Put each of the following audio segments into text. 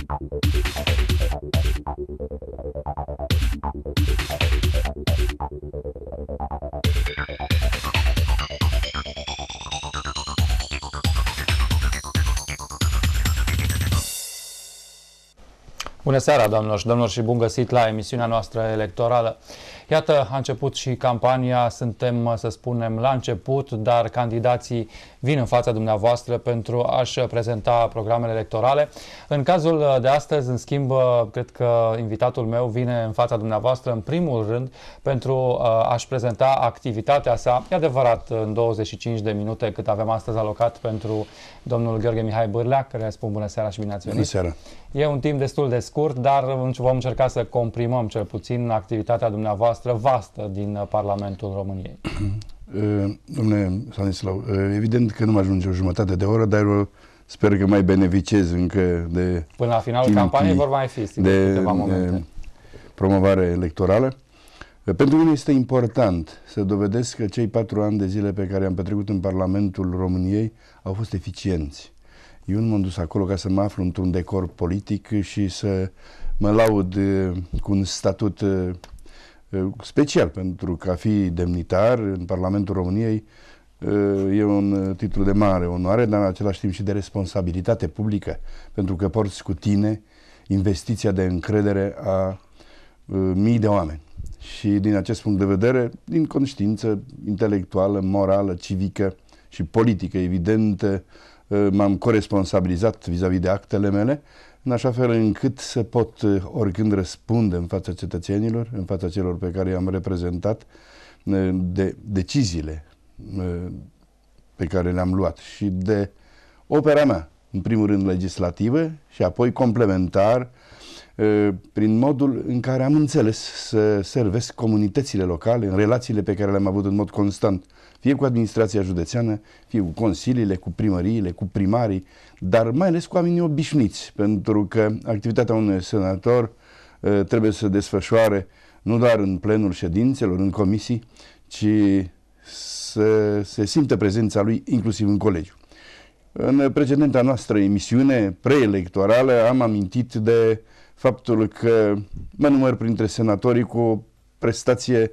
Bună seara, doamnelor și domnilor, și bun găsit la emisiunea noastră electorală. Iată, a început și campania, suntem, să spunem, la început, dar candidații vin în fața dumneavoastră pentru a-și prezenta programele electorale. În cazul de astăzi, în schimb, cred că invitatul meu vine în fața dumneavoastră în primul rând pentru a-și prezenta activitatea sa. E adevărat, în 25 de minute cât avem astăzi alocat pentru domnul Gheorghe Mihai Bârlea, care spun bună seara și bine ați venit. Bună seara. E un timp destul de scurt, dar vom încerca să comprimăm cel puțin activitatea dumneavoastră vastă din Parlamentul României. Domnule Stanislau, evident că nu mă ajunge o jumătate de oră, dar eu sper că mai beneficiez încă de... Până la finalul campaniei vor mai fi, sigur, câteva momente. Promovare electorală. Pentru mine este important să dovedesc că cei 4 ani de zile pe care am petrecut în Parlamentul României au fost eficienți. Eu nu m-am dus acolo ca să mă aflu într-un decor politic și să mă laud cu un statut special, pentru că a fi demnitar în Parlamentul României e un titlu de mare onoare, dar în același timp și de responsabilitate publică, pentru că porți cu tine investiția de încredere a mii de oameni. Și din acest punct de vedere, din conștiință intelectuală, morală, civică și politică, evident, m-am coresponsabilizat vis-a-vis de actele mele, în așa fel încât să pot oricând răspunde în fața cetățenilor, în fața celor pe care i-am reprezentat, de deciziile pe care le-am luat și de opera mea, în primul rând legislativă și apoi complementar, prin modul în care am înțeles să servesc comunitățile locale în relațiile pe care le-am avut în mod constant, fie cu administrația județeană, fie cu consiliile, cu primăriile, cu primarii, dar mai ales cu oamenii obișnuiți, pentru că activitatea unui senator trebuie să desfășoare nu doar în plenul ședințelor, în comisii, ci să se simtă prezența lui inclusiv în colegiu. În precedenta noastră emisiune preelectorală am amintit de faptul că mă număr printre senatorii cu o prestație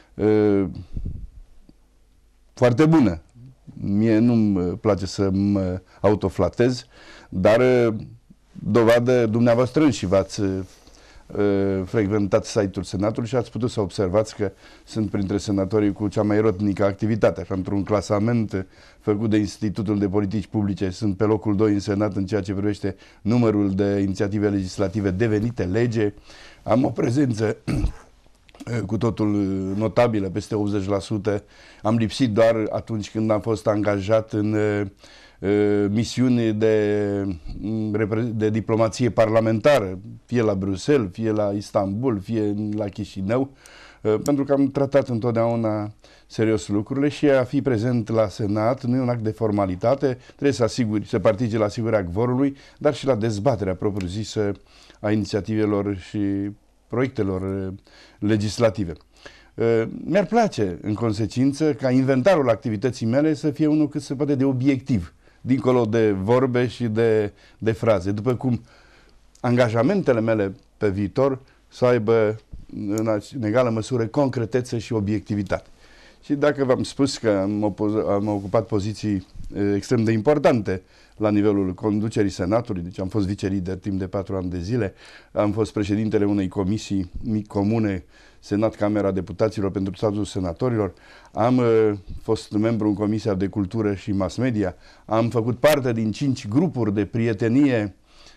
foarte bună. Mie nu-mi place să mă autoflatez, dar dovadă dumneavoastră înși v-ați frecventat site-ul Senatului și ați putut să observați că sunt printre senatorii cu cea mai rotnică activitate. Așa, într-un clasament făcut de Institutul de Politici Publice, sunt pe locul 2 în Senat în ceea ce privește numărul de inițiative legislative devenite lege. Am o prezență cu totul notabilă, peste 80%. Am lipsit doar atunci când am fost angajat în misiuni de diplomație parlamentară, fie la Bruxelles, fie la Istanbul, fie la Chișinău, pentru că am tratat întotdeauna serios lucrurile și a fi prezent la Senat nu e un act de formalitate, trebuie să participi la asigurarea quorului, dar și la dezbaterea propriu-zisă a inițiativelor și proiectelor legislative. Mi-ar place, în consecință, ca inventarul activității mele să fie unul cât se poate de obiectiv, dincolo de vorbe și de fraze, după cum angajamentele mele pe viitor să aibă în egală măsură concretețe și obiectivitate. Și dacă v-am spus că am ocupat poziții extrem de importante la nivelul conducerii Senatului, deci am fost vicelider timp de 4 ani de zile, am fost președintele unei comisii comune, Senat, Camera Deputaților pentru statutul senatorilor, am fost membru în Comisia de Cultură și Mass Media, am făcut parte din 5 grupuri de prietenie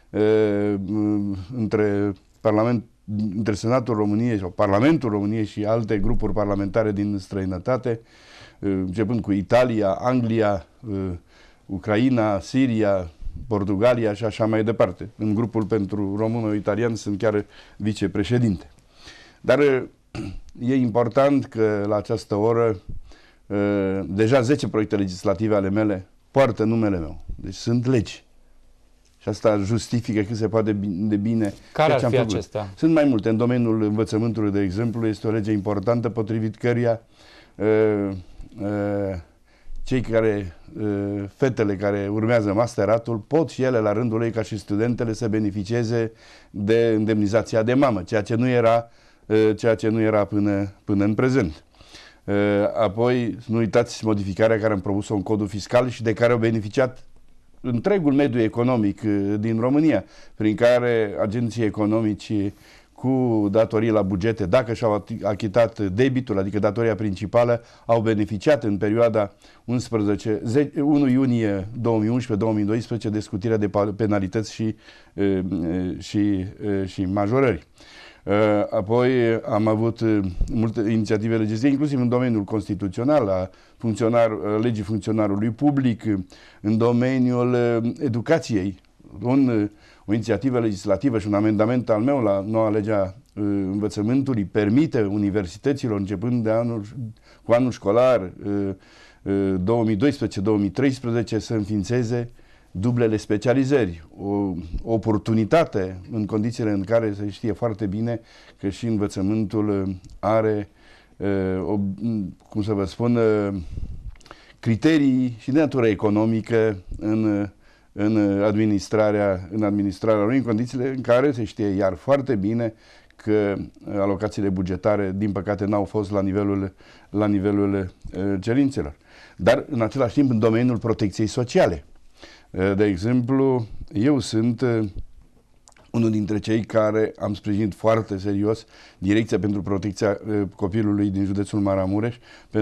între Senatul României sau Parlamentul României și alte grupuri parlamentare din străinătate, începând cu Italia, Anglia, Ucraina, Siria, Portugalia și așa mai departe. În grupul pentru româno-italian sunt chiar vicepreședinte. Dar e important că la această oră deja 10 proiecte legislative ale mele poartă numele meu. Deci sunt legi. Și asta justifică cât se poate de bine. Care ar fi acestea? Sunt mai multe. În domeniul învățământului, de exemplu, este o lege importantă potrivit căreia fetele care urmează masteratul pot și ele la rândul ei ca și studentele să beneficieze de indemnizația de mamă, ceea ce nu era până în prezent. Apoi, nu uitați modificarea care am propus-o în codul fiscal și de care au beneficiat întregul mediu economic din România, prin care agenții economici cu datorii la bugete, dacă și-au achitat debitul, adică datoria principală, au beneficiat în perioada 1 iunie 2011-2012 de scutirea de penalități și majorări. Apoi am avut multe inițiative legislative, inclusiv în domeniul constituțional, a legii funcționarului public, în domeniul educației. O inițiativă legislativă și un amendament al meu la noua legea învățământului permite universităților, începând cu anul școlar 2012-2013, să înființeze dublele specializări. O oportunitate în condițiile în care se știe foarte bine că și învățământul are, cum să vă spun, criterii și de natură economică în administrarea lui, în condițiile în care se știe iar foarte bine că alocațiile bugetare, din păcate, n-au fost la nivelul cerințelor. Dar, în același timp, în domeniul protecției sociale. De exemplu, eu sunt unul dintre cei care am sprijinit foarte serios Direcția pentru Protecția Copilului din județul Maramureș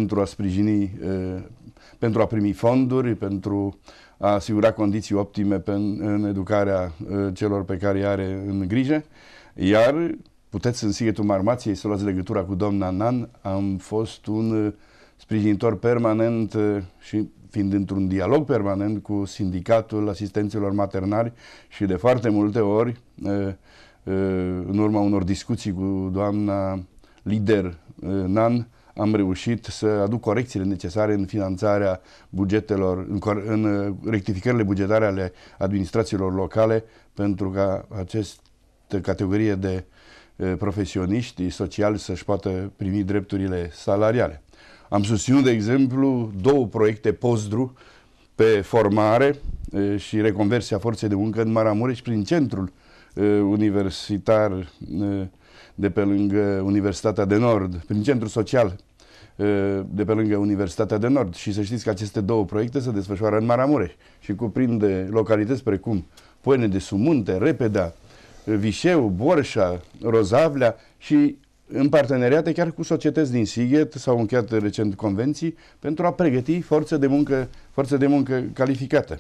pentru a primi fonduri, pentru a asigura condiții optime în educarea celor pe care îi are în grijă. Iar puteți în Sighetul Marmației să luați legătura cu doamna Nan. Am fost un sprijinitor permanent și fiind într-un dialog permanent cu Sindicatul Asistenților Maternali și de foarte multe ori, în urma unor discuții cu doamna lider Nan, am reușit să aduc corecțiile necesare în finanțarea bugetelor, în rectificările bugetare ale administrațiilor locale, pentru ca această categorie de profesioniști sociali să-și poată primi drepturile salariale. Am susținut, de exemplu, 2 proiecte postdru pe formare și reconversia forței de muncă în Maramureș prin centrul universitar de pe lângă Universitatea de Nord, prin centrul social de pe lângă Universitatea de Nord. Și să știți că aceste 2 proiecte se desfășoară în Maramureș și cuprinde localități precum Poiene de Sumunte, Repeda, Vișeu, Borșa, Rozavlea și în parteneriate chiar cu societăți din Sighet s-au încheiat recent convenții pentru a pregăti forță de muncă calificată.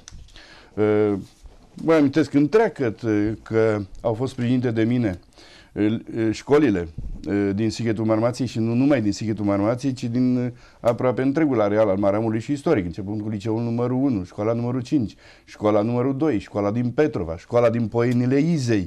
Mă amintesc întreagăt că au fost sprijinite de mine școlile din Sighetul Marmației și nu numai din Sighetul Marmației, ci din aproape întregul areal al Maramureșului și istoric, începând cu liceul numărul 1, școala numărul 5, școala numărul 2, școala din Petrova, școala din Poienile Izei,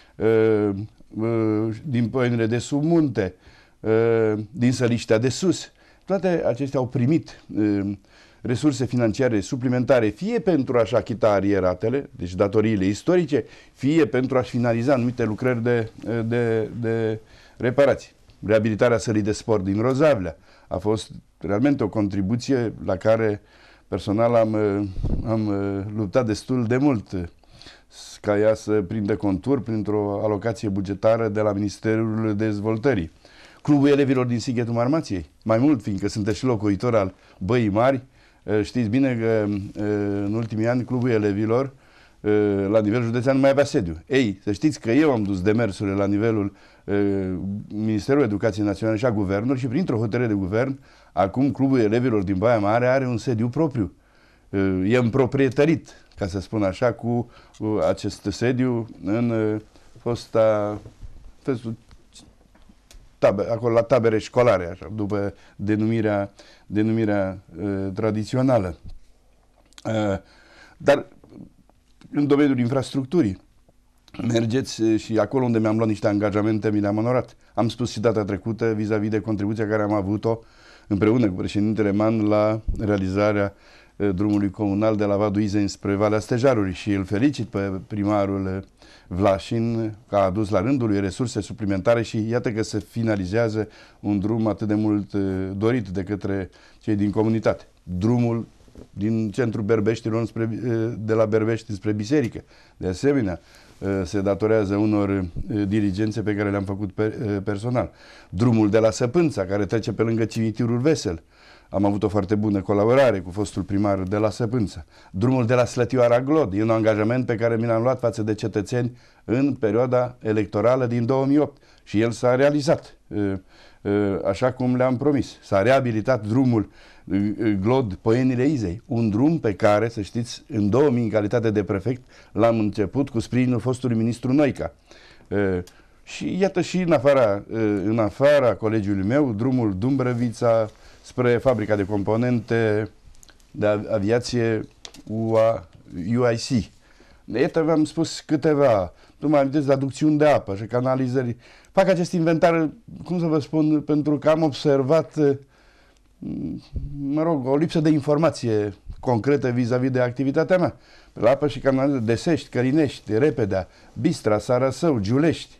din Poienile de sub munte, din Săliștea de sus. Toate acestea au primit resurse financiare suplimentare, fie pentru a-și achita arieratele, deci datoriile istorice, fie pentru a-și finaliza anumite lucrări de reparații. Reabilitarea sălii de sport din Rozavlea a fost realmente o contribuție la care personal am luptat destul de mult ca ea să prindă contur printr-o alocație bugetară de la Ministerul Dezvoltării. Clubul Elevilor din Sighetul Marmației, mai mult fiindcă sunteți și locuitor al Băii Mari, știți bine că în ultimii ani Clubul Elevilor la nivel județean nu mai avea sediu. Ei, să știți că eu am dus demersurile la nivelul Ministerului Educației Naționale și a Guvernului și printr-o hotărâre de guvern, acum Clubul Elevilor din Baia Mare are un sediu propriu. E împroprietărit, ca să spun așa, cu acest sediu în acolo la tabere școlare, așa, după denumirea tradițională. Dar în domeniul infrastructurii, mergeți și acolo unde mi-am luat niște angajamente, mi le-am onorat. Am spus și data trecută vis-a-vis de contribuția care am avut-o împreună cu președintele Man la realizarea drumului comunal de la Vadul Izei spre Valea Stejarului și îl felicit pe primarul Vlașin că a adus la rândul lui resurse suplimentare și iată că se finalizează un drum atât de mult dorit de către cei din comunitate. Drumul din centrul Berbeștilor de la Berbești spre biserică. De asemenea, se datorează unor diligențe pe care le-am făcut personal. Drumul de la Săpânța, care trece pe lângă cimitirul Vesel. Am avut o foarte bună colaborare cu fostul primar de la Săpânța. Drumul de la Slătioara Glod. E un angajament pe care mi l-am luat față de cetățeni în perioada electorală din 2008. Și el s-a realizat, așa cum le-am promis. S-a reabilitat drumul Glod-Poienile Izei. Un drum pe care, să știți, în 2000, în calitate de prefect, l-am început cu sprijinul fostului ministru Noica. Și iată și în afara colegiului meu, drumul Dumbrăvița spre fabrica de componente de aviație UIC. Iată, v-am spus câteva, nu mai amintesc, de aducțiuni de apă și canalizări. Fac acest inventar, cum să vă spun, pentru că am observat, mă rog, o lipsă de informație concretă vis-a-vis de activitatea mea. La apă și canalizări de Sești, Cărinești, Repedea, Bistra, Sarăsău, Giulești.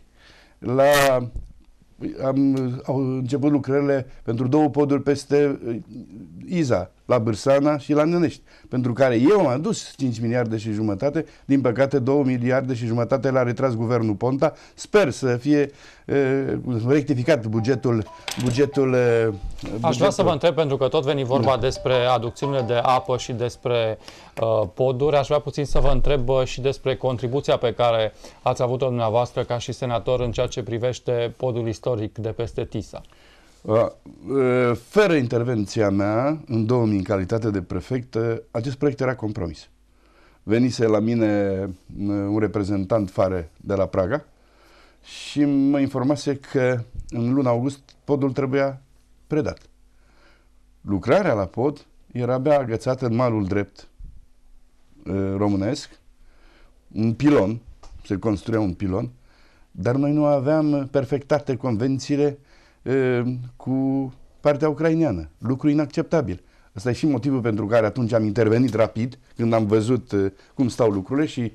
Au început lucrările pentru 2 poduri peste Iza, la Bârsana și la Nănești, pentru care eu am adus 5 miliarde și jumătate, din păcate 2 miliarde și jumătate l-a retras guvernul Ponta. Sper să fie rectificat bugetul. Aș vrea să vă întreb, pentru că tot veni vorba despre aducțiunile de apă și despre poduri, aș vrea puțin să vă întreb și despre contribuția pe care ați avut-o dumneavoastră ca și senator în ceea ce privește podul istoric de peste Tisa. Fără intervenția mea, în 2000, în calitate de prefect, acest proiect era compromis. Venise la mine un reprezentant Fare de la Praga și mă informase că în luna august podul trebuia predat. Lucrarea la pod era abia agățată în malul drept românesc, un pilon, se construia un pilon, dar noi nu aveam perfectate convențiile cu partea ucraineană. Lucru inacceptabil. Ăsta e și motivul pentru care atunci am intervenit rapid, când am văzut cum stau lucrurile și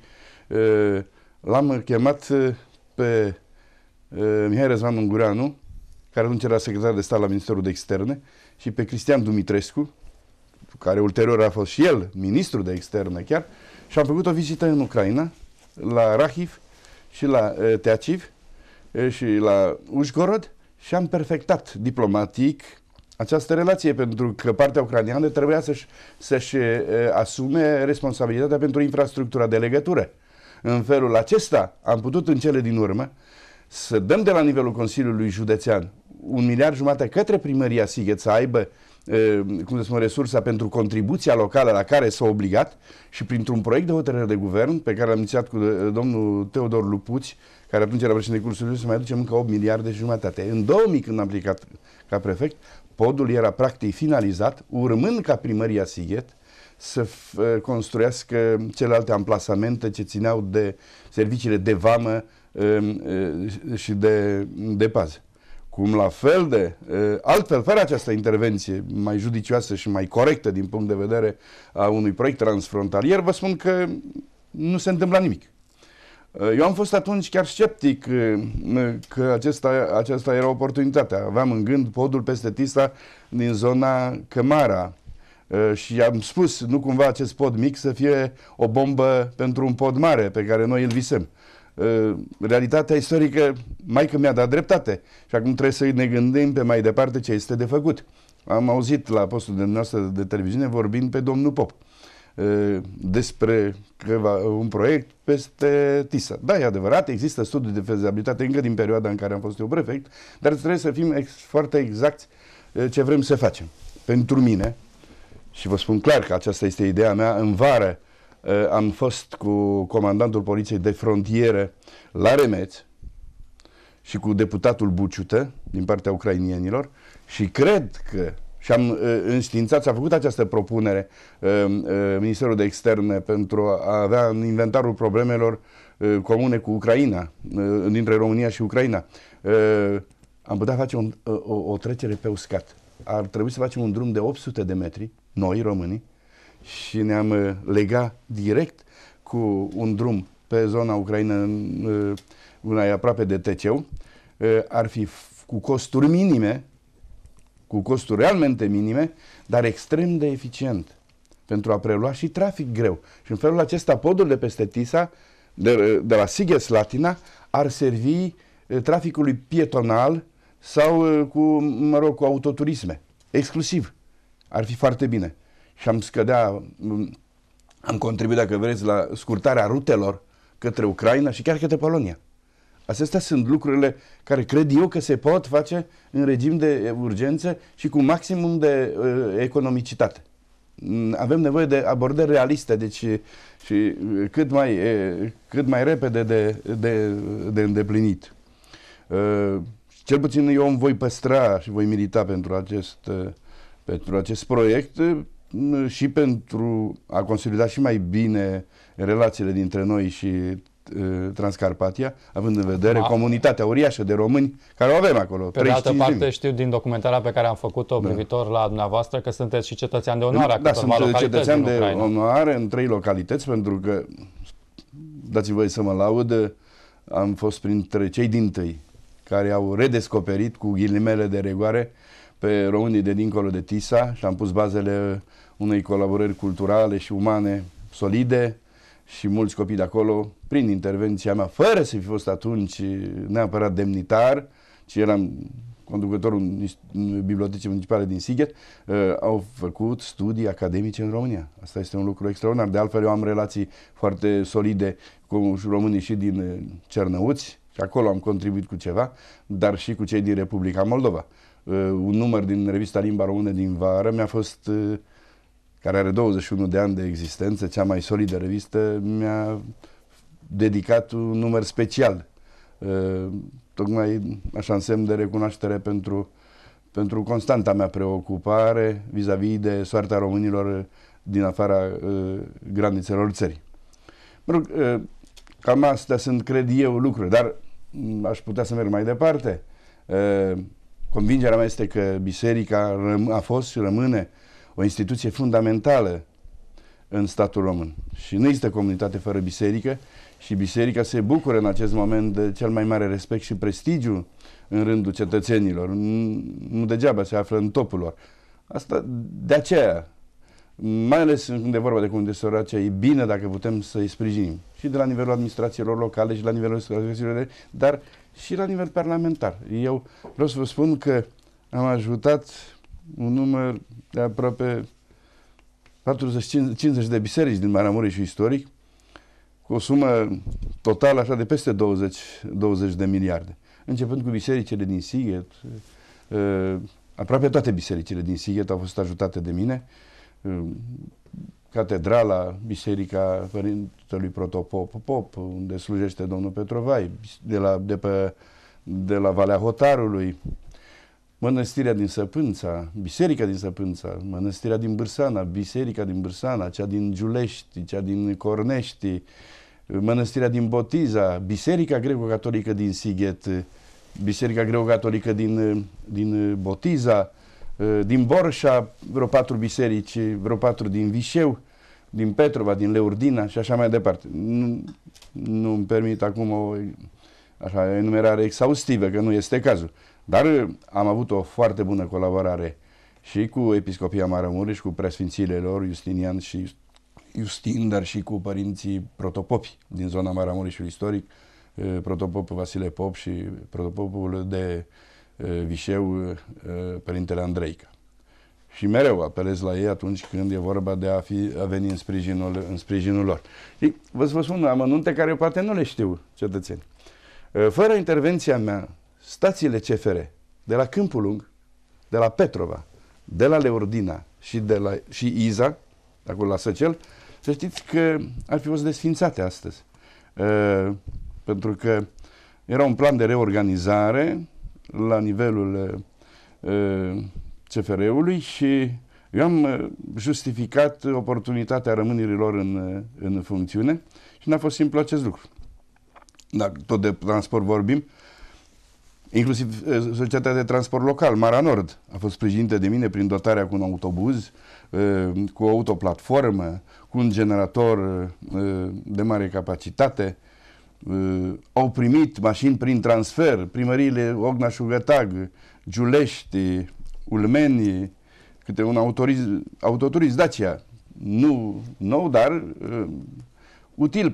l-am chemat pe Mihai Răzvan Ungureanu, care atunci era secretar de stat la Ministerul de Externe, și pe Cristian Dumitrescu, care ulterior a fost și el ministru de Externe chiar, și am făcut o vizită în Ucraina, la Rahiv și la Teaciv și la Ușgorod, și am perfectat diplomatic această relație, pentru că partea ucraineană trebuia să-și asume responsabilitatea pentru infrastructura de legătură. În felul acesta am putut în cele din urmă să dăm de la nivelul Consiliului Județean 1,5 miliarde către primăria Sighet să aibă resursa pentru contribuția locală la care s-a obligat, și printr-un proiect de hotărâre de guvern pe care l-am inițiat cu domnul Teodor Lupuți, care atunci era președinte Consiliului, să mai aducem încă 8,5 miliarde. În 2000, când am aplicat ca prefect, podul era practic finalizat, urmând ca primăria Sighet să construiască celelalte amplasamente ce țineau de serviciile de vamă și de pază. Cum la fel de altfel, fără această intervenție mai judicioasă și mai corectă din punct de vedere a unui proiect transfrontalier, vă spun că nu se întâmpla nimic. Eu am fost atunci chiar sceptic că aceasta era oportunitatea. Aveam în gând podul peste Tisa din zona Cămara și am spus, nu cumva acest pod mic să fie o bombă pentru un pod mare pe care noi îl visăm. Realitatea istorică, maică mi-a dat dreptate și acum trebuie să ne gândim pe mai departe ce este de făcut. Am auzit la postul de noastră de televiziune vorbind pe domnul Pop despre un proiect peste Tisa. Da, e adevărat, există studii de fezabilitate încă din perioada în care am fost eu prefect, dar trebuie să fim foarte exacti ce vrem să facem. Pentru mine, și vă spun clar că aceasta este ideea mea, în vară am fost cu comandantul poliției de frontieră la Remeț și cu deputatul Buciută din partea ucrainienilor și cred că și am înștiințat, s-a făcut această propunere Ministerul de Externe pentru a avea în inventarul problemelor comune cu Ucraina, dintre România și Ucraina. Am putea face o trecere pe uscat. Ar trebui să facem un drum de 800 de metri, noi românii, și ne-am legat direct cu un drum pe zona Ucraina, una e aproape de Teceu. Ar fi cu costuri minime, cu costuri realmente minime, dar extrem de eficient. pentru a prelua și trafic greu. Și în felul acesta podul de peste Tisa, de la Sighet Slatina, ar servi traficului pietonal sau cu autoturisme. Exclusiv. Ar fi foarte bine. Și am contribuit, dacă vreți, la scurtarea rutelor către Ucraina și chiar către Polonia. Acestea sunt lucrurile care cred eu că se pot face în regim de urgență și cu maximum de economicitate. Avem nevoie de abordări realiste, deci și cât mai repede de îndeplinit. Cel puțin eu îmi voi păstra și voi milita pentru acest proiect și pentru a consolida și mai bine relațiile dintre noi și Transcarpatia, având în vedere comunitatea uriașă de români care o avem acolo. Pe de altă parte, știu din documentarea pe care am făcut-o privitor la dumneavoastră că sunteți și cetățean de onoare a câtorva localități din Ucraina. Sunt cetățean de onoare în 3 localități, pentru că, dați-mi voie să mă laud, am fost printre cei dintâi care au redescoperit, cu ghilimele de rigoare, pe românii de dincolo de Tisa și am pus bazele unei colaborări culturale și umane solide și mulți copii de acolo, prin intervenția mea, fără să fi fost atunci neapărat demnitar, ci eram conducătorul bibliotecii municipale din Sighet, au făcut studii academice în România. Asta este un lucru extraordinar. De altfel, eu am relații foarte solide cu românii și din Cernăuți, și acolo am contribuit cu ceva, dar și cu cei din Republica Moldova. Un număr din revista Limba Română din vară mi-a fost, care are 21 de ani de existență, cea mai solidă revistă, mi-a dedicat un număr special. Tocmai așa în semn de recunoaștere pentru constanta mea preocupare vis-a-vis de soarta românilor din afara granițelor țării. Mă rog, cam astea sunt, cred eu, lucruri, dar aș putea să merg mai departe. Convingerea mea este că biserica a fost și rămâne o instituție fundamentală în statul român. Și nu există comunitate fără biserică și biserica se bucură în acest moment de cel mai mare respect și prestigiu în rândul cetățenilor. Nu degeaba se află în topul lor. Asta de aceea, mai ales când e vorba de comunități sărace, e bine dacă putem să îi sprijinim. Și de la nivelul administrațiilor locale și la nivelul administrațiilor, dar și la nivel parlamentar. Eu vreau să vă spun că am ajutat un număr de aproape 40-50 de biserici din Maramureșul istoric, cu o sumă totală așa de peste 20 de miliarde. Începând cu bisericile din Sighet, aproape toate bisericile din Sighet au fost ajutate de mine, Catedrala, Biserica Părintelui Protopop, unde slujește domnul Petrovai, de la Valea Hotarului, Mănăstirea din Săpânța, Biserica din Săpânța, Mănăstirea din Bârsana, Biserica din Bârsana, cea din Giulești, cea din Cornești, Mănăstirea din Botiza, Biserica Greco-Catolică din Sighet, Biserica Greco-Catolică din Botiza, din Borșa, vreo 4 biserici, vreo 4 din Vișeu, din Petrova, din Leurdina și așa mai departe. Nu îmi permit acum o enumerare exhaustivă, că nu este cazul. Dar am avut o foarte bună colaborare și cu Episcopia Maramureș, cu preasfințiile lor, Justinian și Justin, dar și cu părinții protopopi din zona Maramureșului istoric, protopopul Vasile Pop și protopopul de Vișeu, Părintele Andreica. Și mereu apelez la ei atunci când e vorba de a veni în sprijinul lor. Și vă spun amănunte care poate nu le știu cetățeni. Fără intervenția mea, stațiile CFR de la Câmpul Lung, de la Petrova, de la Leurdina și Iza, de acolo la Săcel, să știți că ar fi fost desfințate astăzi. Pentru că era un plan de reorganizare la nivelul CFR-ului și eu am justificat oportunitatea rămânirii lor în funcțiune și n-a fost simplu acest lucru. Dacă tot de transport vorbim, inclusiv Societatea de Transport Local, Mara Nord, a fost sprijinită de mine prin dotarea cu un autobuz, cu o autoplatformă, cu un generator de mare capacitate. Au primit mașini prin transfer, primăriile Ogna-Șugătag, Giulești, Ulmeni, câte un autoturism Dacia, nu nou, dar util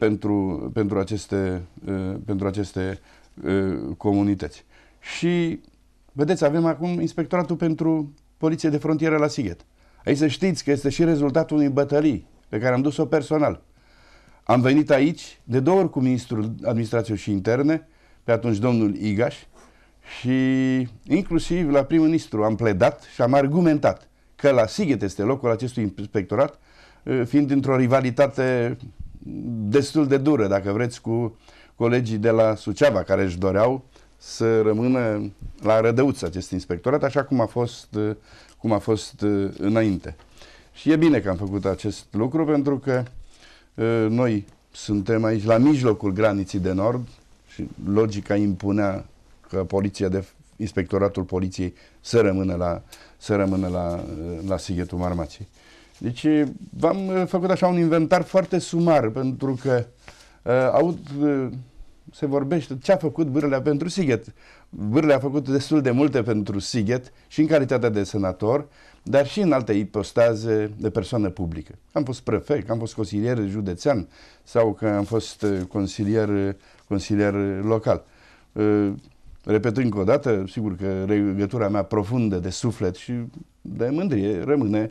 pentru aceste comunități. Și, vedeți, avem acum Inspectoratul pentru Poliție de Frontieră la Sighet. Aici să știți că este și rezultatul unei bătălii pe care am dus-o personal. Am venit aici de 2 ori cu Ministrul Administrației și Interne, pe atunci domnul Igaș, și inclusiv la prim-ministru am pledat și am argumentat că la Sighet este locul acestui inspectorat, fiind într-o rivalitate destul de dură, dacă vreți, cu colegii de la Suceava, care își doreau să rămână la Rădăuț acest inspectorat, așa cum a fost înainte. Și e bine că am făcut acest lucru, pentru că noi suntem aici la mijlocul graniții de nord și logica impunea că inspectoratul poliției să rămână la Sighetul Marmației. Deci v-am făcut așa un inventar foarte sumar, pentru că se vorbește ce a făcut Bârlea pentru Sighet. Bârlea a făcut destul de multe pentru Sighet și în calitate de senator, dar și în alte ipostaze de persoană publică. Am fost prefect, am fost consilier județean sau că am fost consilier local. Repet încă o dată, sigur că legătura mea profundă de suflet și de mândrie rămâne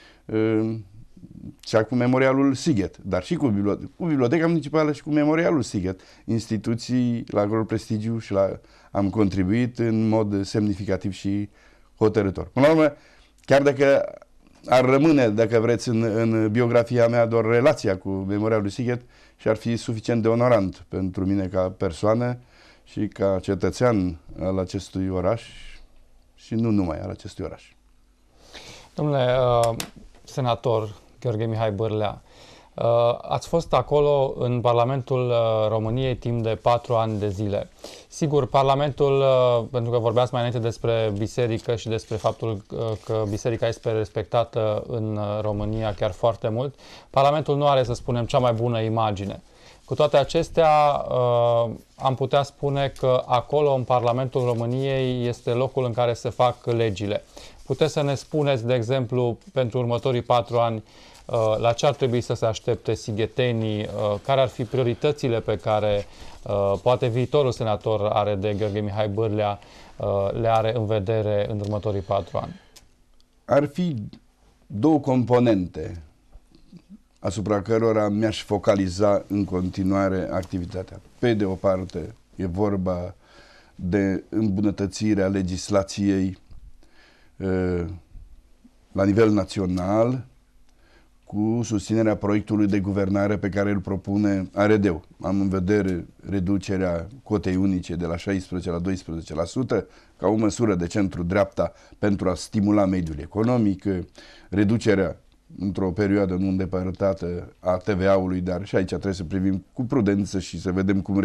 cea cu Memorialul Sighet, dar și cu Biblioteca Municipală și cu Memorialul Sighet, instituții la gros prestigiu și am contribuit în mod semnificativ și hotărător. Până la urmă, chiar dacă ar rămâne, dacă vreți, în biografia mea doar relația cu Memorialul Sighet, și ar fi suficient de onorant pentru mine ca persoană și ca cetățean al acestui oraș și nu numai al acestui oraș. Domnule senator Gheorghe Mihai Bârlea, ați fost acolo în Parlamentul României timp de 4 ani de zile. Sigur, Parlamentul, pentru că vorbeați mai înainte despre biserică și despre faptul că biserica este respectată în România chiar foarte mult, Parlamentul nu are, să spunem, cea mai bună imagine. Cu toate acestea, am putea spune că acolo, în Parlamentul României, este locul în care se fac legile. Puteți să ne spuneți, de exemplu, pentru următorii 4 ani, la ce ar trebui să se aștepte sighetenii, care ar fi prioritățile pe care poate viitorul senator are de Gheorghe Mihai Bârlea le are în vedere în următorii 4 ani? Ar fi 2 componente asupra cărora mi-aș focaliza în continuare activitatea. Pe de o parte, e vorba de îmbunătățirea legislației la nivel național, cu susținerea proiectului de guvernare pe care îl propune ARD-ul. Am în vedere reducerea cotei unice de la 16 la 12% ca o măsură de centru-dreapta pentru a stimula mediul economic, reducerea într-o perioadă nu îndepărtată a TVA-ului, dar și aici trebuie să privim cu prudență și să vedem cum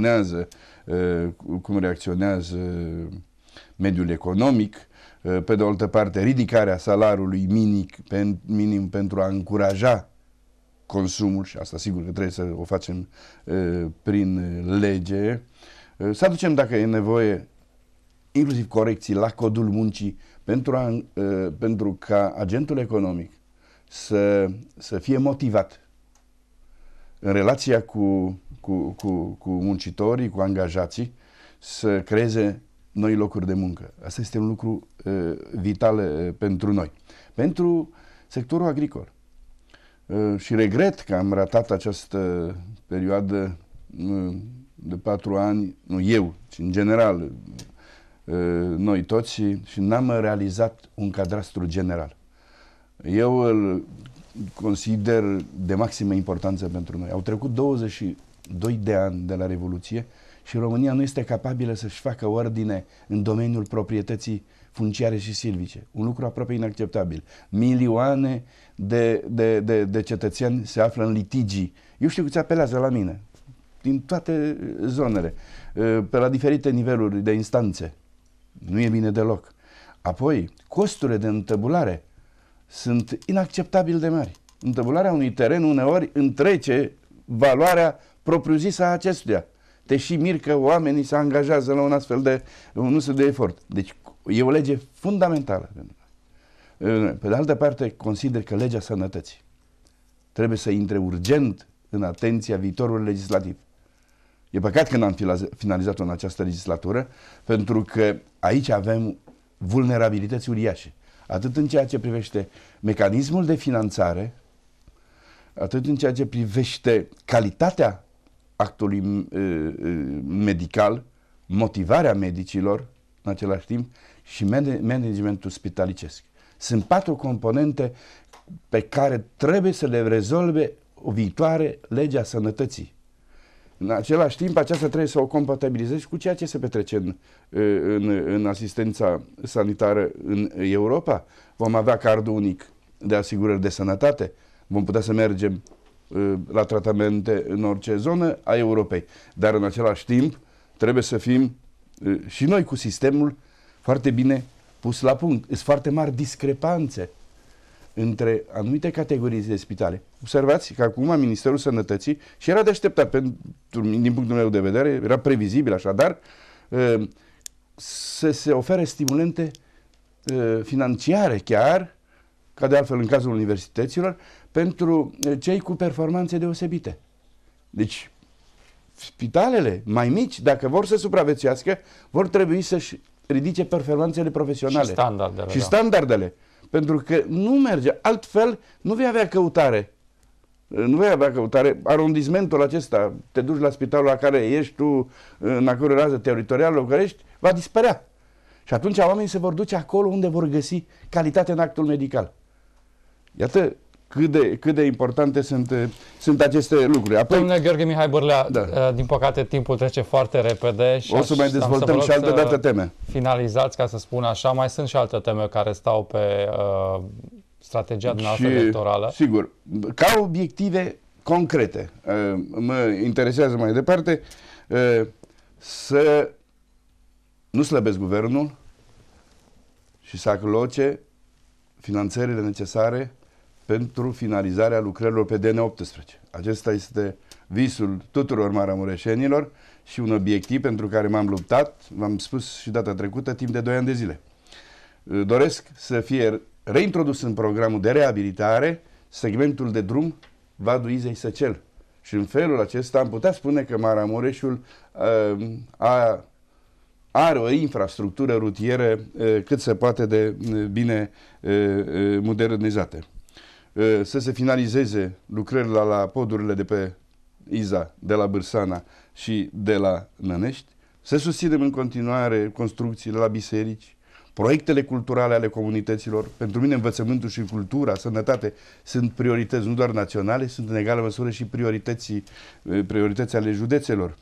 reacționează mediul economic. Pe de altă parte, ridicarea salariului minim pentru a încuraja consumul, și asta sigur că trebuie să o facem prin lege. Să aducem, dacă e nevoie, inclusiv corecții la codul muncii pentru ca agentul economic să fie motivat în relația cu muncitorii, cu angajații, să creeze noi locuri de muncă. Asta este un lucru vital pentru noi. Pentru sectorul agricol. Și regret că am ratat această perioadă de 4 ani, nu eu, ci în general noi toți, și n-am realizat un cadastru general. Eu îl consider de maximă importanță pentru noi. Au trecut 22 de ani de la Revoluție și România nu este capabilă să-și facă ordine în domeniul proprietății funciare și silvice. Un lucru aproape inacceptabil. Milioane de cetățeni se află în litigii. Eu știu că ți apelează la mine, din toate zonele, pe la diferite niveluri de instanțe. Nu e bine deloc. Apoi, costurile de întăbulare sunt inacceptabil de mari. Întăbularea unui teren uneori întrece valoarea propriu-zisă a acestuia. Te și mir că oamenii se angajează la un astfel de efort. Deci e o lege fundamentală. Pe de altă parte, consider că legea sănătății, trebuie să intre urgent în atenția viitorului legislativ. E păcat că n-am finalizat-o în această legislatură, pentru că aici avem vulnerabilități uriașe. Atât în ceea ce privește mecanismul de finanțare, atât în ceea ce privește calitatea actului medical, motivarea medicilor în același timp și managementul spitalicesc. Sunt 4 componente pe care trebuie să le rezolve o viitoare lege a sănătății. În același timp, aceasta trebuie să o compatibilizezi cu ceea ce se petrece în asistența sanitară în Europa. Vom avea cardul unic de asigurări de sănătate, vom putea să mergem la tratamente în orice zonă a Europei. Dar în același timp trebuie să fim și noi cu sistemul foarte bine pus la punct. Sunt foarte mari discrepanțe între anumite categorii de spitale. Observați că acum Ministerul Sănătății, și era de așteptat din punctul meu de vedere, era previzibil așadar, să se ofere stimulente financiare chiar, ca de altfel în cazul universităților, pentru cei cu performanțe deosebite. Deci, spitalele mai mici, dacă vor să supraviețuiască, vor trebui să-și ridice performanțele profesionale. Și standardele. Pentru că nu merge. Altfel, nu vei avea căutare. Nu vei avea căutare. Arondismentul acesta, te duci la spitalul la care ești tu, în acolo rază teritorială, la care ești, va dispărea. Și atunci oamenii se vor duce acolo unde vor găsi calitate în actul medical. Iată cât de importante sunt aceste lucruri. Apoi, domnule Gheorghe Mihai Bârlea, din păcate timpul trece foarte repede și o să mai dezvoltăm și altă dată teme. Finalizați, ca să spun așa, mai sunt și alte teme care stau pe strategia noastră electorală. Sigur, ca obiective concrete, mă interesează mai departe să nu slăbesc guvernul și să aloce finanțările necesare pentru finalizarea lucrărilor pe DN18. Acesta este visul tuturor maramureșenilor și un obiectiv pentru care m-am luptat, v-am spus și data trecută, timp de 2 ani de zile. Doresc să fie reintrodus în programul de reabilitare segmentul de drum Vadul Izei-Săcel. Și în felul acesta am putea spune că Maramureșul are o infrastructură rutieră cât se poate de bine modernizate. Să se finalizeze lucrările la podurile de pe Iza, de la Bârsana și de la Nănești, să susținem în continuare construcțiile la biserici, proiectele culturale ale comunităților. Pentru mine învățământul și cultura, sănătate sunt priorități nu doar naționale, sunt în egală măsură și priorități ale județelor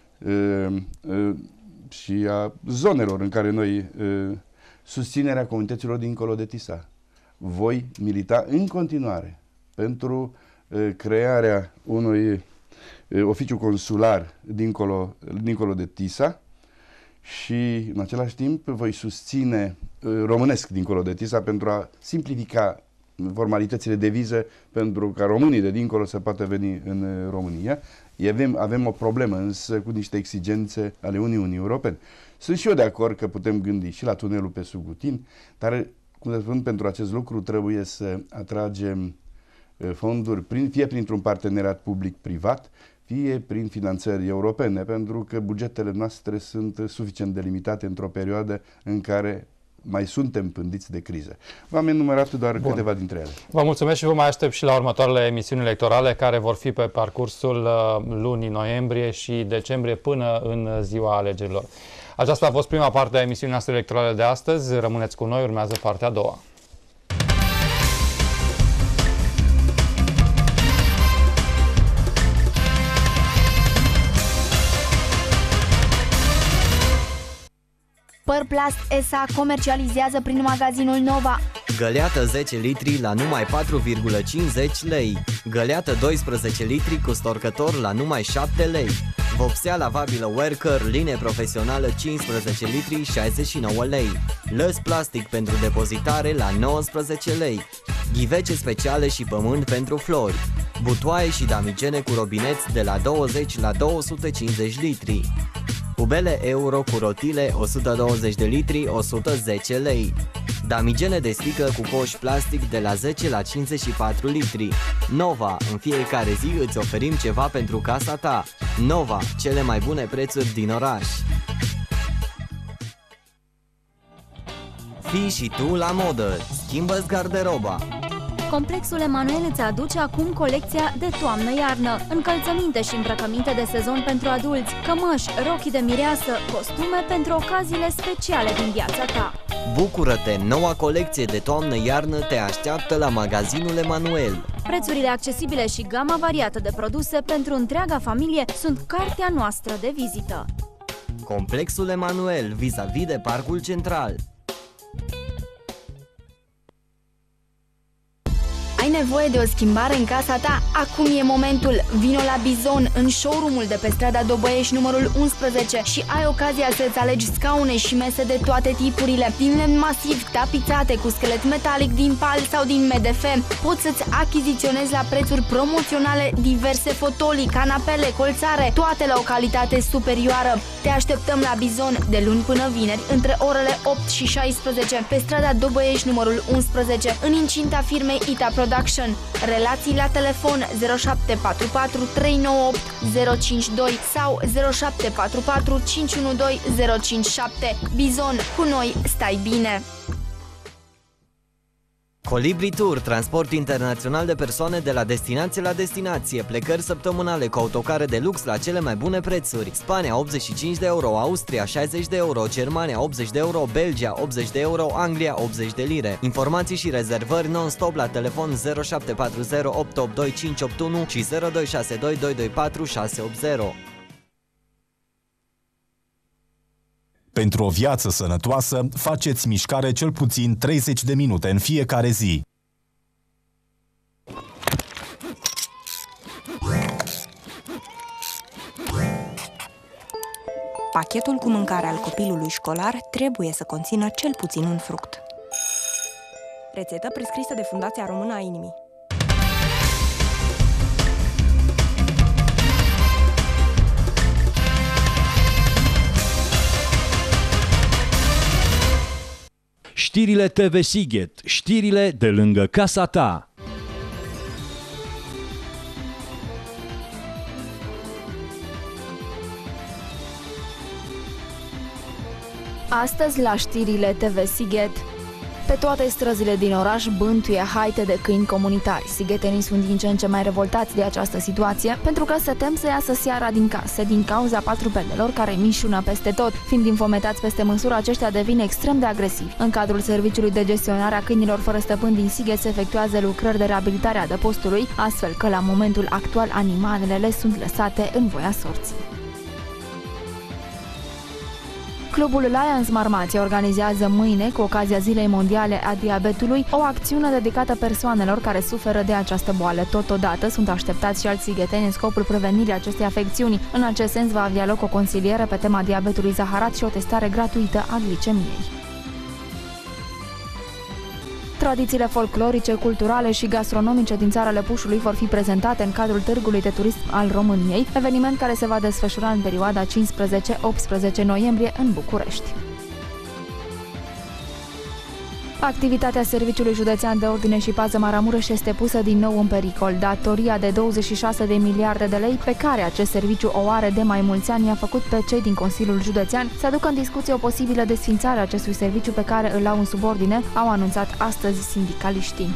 și a zonelor în care noi susținerea comunităților dincolo de Tisa. Voi milita în continuare pentru crearea unui oficiu consular dincolo de Tisa și în același timp voi susține românesc dincolo de Tisa pentru a simplifica formalitățile de viză pentru ca românii de dincolo să poată veni în România. Avem o problemă însă cu niște exigențe ale Uniunii Europene. Sunt și eu de acord că putem gândi și la tunelul pe Sugutin, dar cum să spun, pentru acest lucru trebuie să atragem fonduri, fie printr-un parteneriat public-privat, fie prin finanțări europene, pentru că bugetele noastre sunt suficient de limitate într-o perioadă în care mai suntem pândiți de criză. V-am enumerat doar câteva dintre ele. Vă mulțumesc și vă mai aștept și la următoarele emisiuni electorale care vor fi pe parcursul lunii noiembrie și decembrie până în ziua alegerilor. Aceasta a fost prima parte a emisiunii noastre electorale de astăzi. Rămâneți cu noi, urmează partea a doua. Părplast S.A. comercializează prin magazinul Nova găleată 10 litri la numai 4,50 lei, găleată 12 litri cu storcător la numai 7 lei, vopsea lavabilă Werker, linie profesională 15 litri 69 lei, lăs plastic pentru depozitare la 19 lei, ghivece speciale și pământ pentru flori, butoaie și damigene cu robineți de la 20 la 250 litri, pubele Euro cu rotile 120 de litri 110 lei, damigene de sticlă cu coș plastic de la 10 la 54 litri. Nova, în fiecare zi îți oferim ceva pentru casa ta. Nova, cele mai bune prețuri din oraș. Fii și tu la modă, schimbă-ți garderoba. Complexul Emanuel îți aduce acum colecția de toamnă-iarnă. Încălțăminte și îmbrăcăminte de sezon pentru adulți, cămăși, rochii de mireasă, costume pentru ocaziile speciale din viața ta. Bucură-te! Noua colecție de toamnă-iarnă te așteaptă la magazinul Emanuel. Prețurile accesibile și gama variată de produse pentru întreaga familie sunt cartea noastră de vizită. Complexul Emanuel, vis-a-vis de Parcul Central. Ai nevoie de o schimbare în casa ta? Acum e momentul! Vino la Bizon, în showroom-ul de pe strada Dobăiești numărul 11 și ai ocazia să-ți alegi scaune și mese de toate tipurile, din lemn masiv, tapizate cu schelet metalic din pal sau din MDF. Poți să-ți achiziționezi la prețuri promoționale diverse fotolii, canapele, colțare, toate la o calitate superioară. Te așteptăm la Bizon de luni până vineri, între orele 8 și 16, pe strada Dobăiești numărul 11, în incinta firmei Ita Production. Relații la telefon 0744 398 052 sau 0744 512 057. Bizon, cu noi stai bine! Colibri Tour, transport internațional de persoane de la destinație la destinație, plecări săptămânale cu autocare de lux la cele mai bune prețuri. Spania 85 de euro, Austria 60 de euro, Germania 80 de euro, Belgia 80 de euro, Anglia 80 de lire. Informații și rezervări non-stop la telefon 0740 882 581 și 0262 224 680. Pentru o viață sănătoasă, faceți mișcare cel puțin 30 de minute în fiecare zi. Pachetul cu mâncare al copilului școlar trebuie să conțină cel puțin un fruct. Rețetă prescrisă de Fundația Română a Inimii. Știrile TV Sighet, știrile de lângă casa ta. Astăzi la știrile TV Sighet. Pe toate străzile din oraș bântuie haite de câini comunitari. Sighetenii sunt din ce în ce mai revoltați de această situație, pentru că se tem să iasă seara din case din cauza patrupedelor care mișună peste tot. Fiind infometați peste măsură, aceștia devin extrem de agresivi. În cadrul serviciului de gestionare a câinilor fără stăpân din Sighet se efectuează lucrări de reabilitare a adăpostului, astfel că la momentul actual animalele sunt lăsate în voia sorții. Clubul Lions Marmația organizează mâine, cu ocazia Zilei Mondiale a Diabetului, o acțiune dedicată persoanelor care suferă de această boală. Totodată sunt așteptați și alți sigheteni în scopul prevenirii acestei afecțiuni. În acest sens va avea loc o consiliere pe tema diabetului zaharat și o testare gratuită a glicemiei. Tradițiile folclorice, culturale și gastronomice din țara Lăpușului vor fi prezentate în cadrul Târgului de Turism al României, eveniment care se va desfășura în perioada 15-18 noiembrie în București. Activitatea Serviciului Județean de Ordine și Pază Maramureș este pusă din nou în pericol. Datoria de 26 de miliarde de lei pe care acest serviciu o are de mai mulți ani i-a făcut pe cei din Consiliul Județean să aducă în discuție o posibilă desființare a acestui serviciu pe care îl au în subordine, au anunțat astăzi sindicaliștii.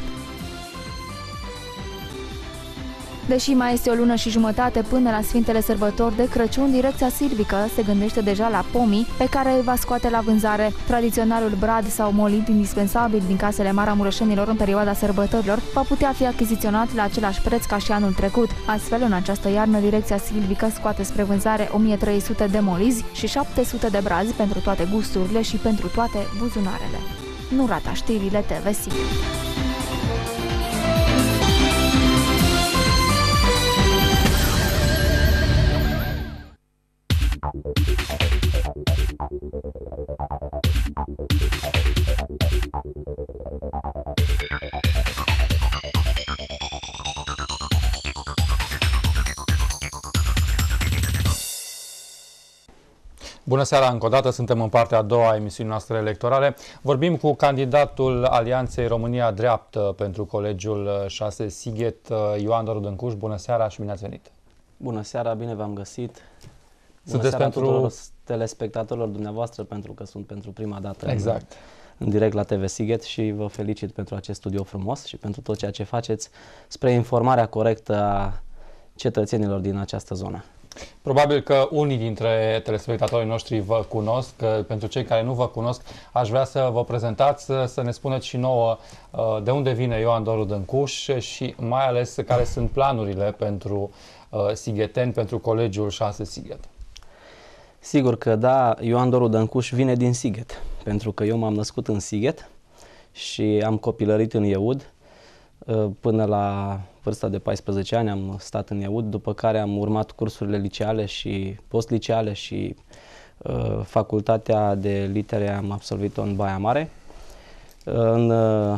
Deși mai este o lună și jumătate până la Sfintele Sărbători de Crăciun, direcția silvică se gândește deja la pomii pe care îi va scoate la vânzare. Tradiționalul brad sau molid indispensabil din casele maramureșenilor în perioada sărbătorilor va putea fi achiziționat la același preț ca și anul trecut. Astfel, în această iarnă, direcția silvică scoate spre vânzare 1300 de molizi și 700 de brazi pentru toate gusturile și pentru toate buzunarele. Nu rata știrile TV Sighet. Bună seara încă o dată, suntem în partea a doua a emisiunii noastre electorale. Vorbim cu candidatul Alianței România Dreaptă pentru Colegiul 6 Sighet, Ioan Doru Dâncuș. Bună seara și bine ați venit! Bună seara, bine v-am găsit! Bună Sunteți seara pentru tuturor telespectatorilor dumneavoastră, pentru că sunt pentru prima dată exact. în direct la TV Sighet și vă felicit pentru acest studio frumos și pentru tot ceea ce faceți spre informarea corectă a cetățenilor din această zonă. Probabil că unii dintre telespectatorii noștri vă cunosc, că pentru cei care nu vă cunosc, aș vrea să vă prezentați, să ne spuneți și nouă de unde vine Ioan Doru Dâncuș și mai ales care sunt planurile pentru sigheteni, pentru Colegiul 6 Sighet. Sigur că da, Ioan Doru Dâncuș vine din Sighet, pentru că eu m-am născut în Sighet și am copilărit în Ieud. Până la vârsta de 14 ani am stat în Ieud, după care am urmat cursurile liceale și postliceale și facultatea de litere am absolvit-o în Baia Mare. În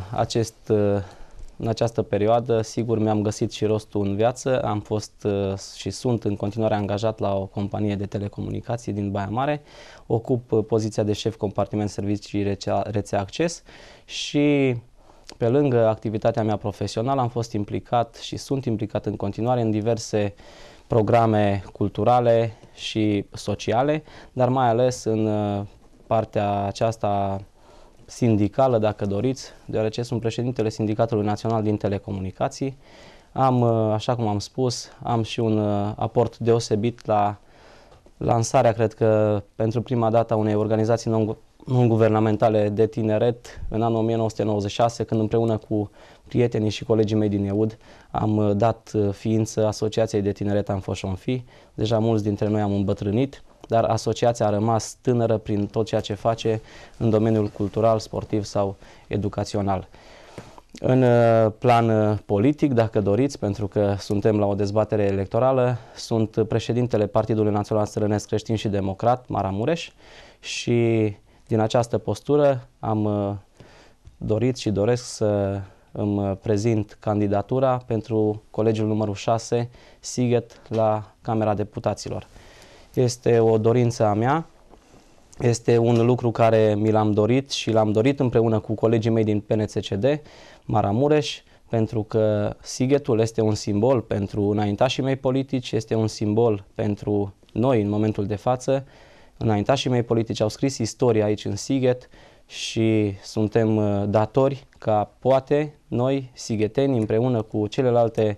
această perioadă, sigur, mi-am găsit și rostul în viață. Am fost și sunt în continuare angajat la o companie de telecomunicații din Baia Mare. Ocup poziția de șef compartiment servicii rețea acces și pe lângă activitatea mea profesională am fost implicat și sunt implicat în continuare în diverse programe culturale și sociale, dar mai ales în partea aceasta sindicală, dacă doriți, deoarece sunt președintele Sindicatului Național din Telecomunicații. Am, așa cum am spus, am și un aport deosebit la lansarea, cred că pentru prima dată, a unei organizații non-guvernamentale de tineret în anul 1996, când împreună cu prietenii și colegii mei din Ieud am dat ființă Asociației de Tineret Amfoșonfi. Deja mulți dintre noi am îmbătrânit, dar asociația a rămas tânără prin tot ceea ce face în domeniul cultural, sportiv sau educațional. În plan politic, dacă doriți, pentru că suntem la o dezbatere electorală, sunt președintele Partidului Național Străinesc Creștin și Democrat, Maramureș, și din această postură am dorit și doresc să îmi prezint candidatura pentru Colegiul numărul 6 Sighet la Camera Deputaților. Este o dorință a mea, este un lucru care mi l-am dorit și l-am dorit împreună cu colegii mei din PNCCD, Maramureș, pentru că Sighetul este un simbol pentru înaintașii mei politici, este un simbol pentru noi în momentul de față. Înaintașii mei politici au scris istoria aici în Sighet și suntem datori ca poate noi, sigheteni, împreună cu celelalte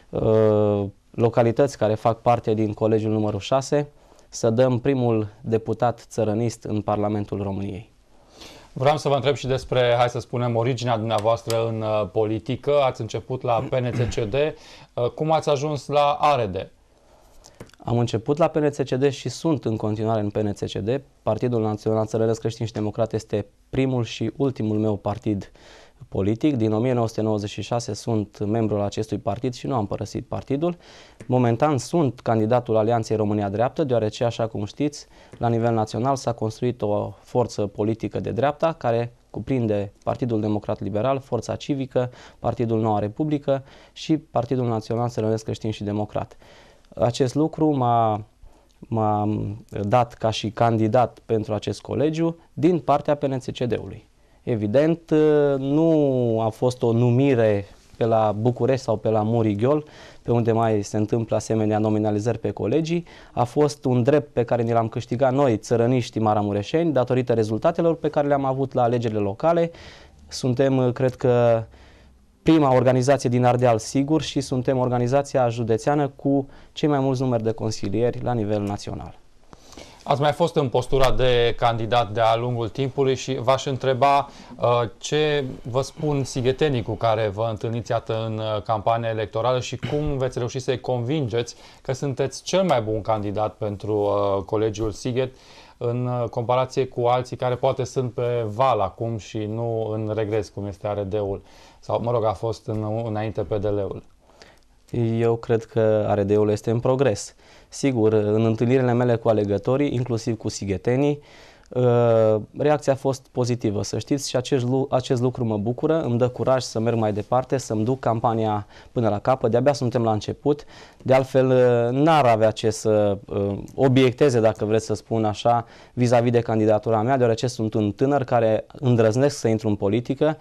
localități care fac parte din Colegiul numărul 6, să dăm primul deputat țărănist în Parlamentul României. Vreau să vă întreb și despre, hai să spunem, originea dumneavoastră în politică. Ați început la PNCCD. Cum ați ajuns la ARD? Am început la PNCCD și sunt în continuare în PNCCD. Partidul Național Țărănesc Creștin și Democrat este primul și ultimul meu partid politic. Din 1996 sunt membru al acestui partid și nu am părăsit partidul. Momentan sunt candidatul Alianței România Dreaptă, deoarece, așa cum știți, la nivel național s-a construit o forță politică de dreapta care cuprinde Partidul Democrat Liberal, Forța Civică, Partidul Noua Republică și Partidul Național Țărănesc Creștin și Democrat. Acest lucru m-a dat ca și candidat pentru acest colegiu din partea PNCCD-ului. Evident, nu a fost o numire pe la București sau pe la Murighiol, pe unde mai se întâmplă asemenea nominalizări pe colegii. A fost un drept pe care ni l-am câștigat noi, țărăniștii maramureșeni, datorită rezultatelor pe care le-am avut la alegerile locale. Suntem, cred că, prima organizație din Ardeal, sigur, și suntem organizația județeană cu cei mai mulți numeri de consilieri la nivel național. Ați mai fost în postura de candidat de-a lungul timpului și v-aș întreba ce vă spun sighetenii cu care vă întâlniți, iată, în campania electorală și cum veți reuși să-i convingeți că sunteți cel mai bun candidat pentru Colegiul Sighet în comparație cu alții care poate sunt pe val acum și nu în regres, cum este ARD-ul sau, mă rog, a fost înainte PDL-ul. Eu cred că ARD-ul este în progres. Sigur, în întâlnirile mele cu alegătorii, inclusiv cu sighetenii, Reacția a fost pozitivă, să știți, și acest lucru mă bucură, îmi dă curaj să merg mai departe, să-mi duc campania până la capăt. De-abia suntem la început, de altfel n-ar avea ce să obiecteze, dacă vreți să spun așa, vis-a-vis de candidatura mea, deoarece sunt un tânăr care îndrăznesc să intru în politică,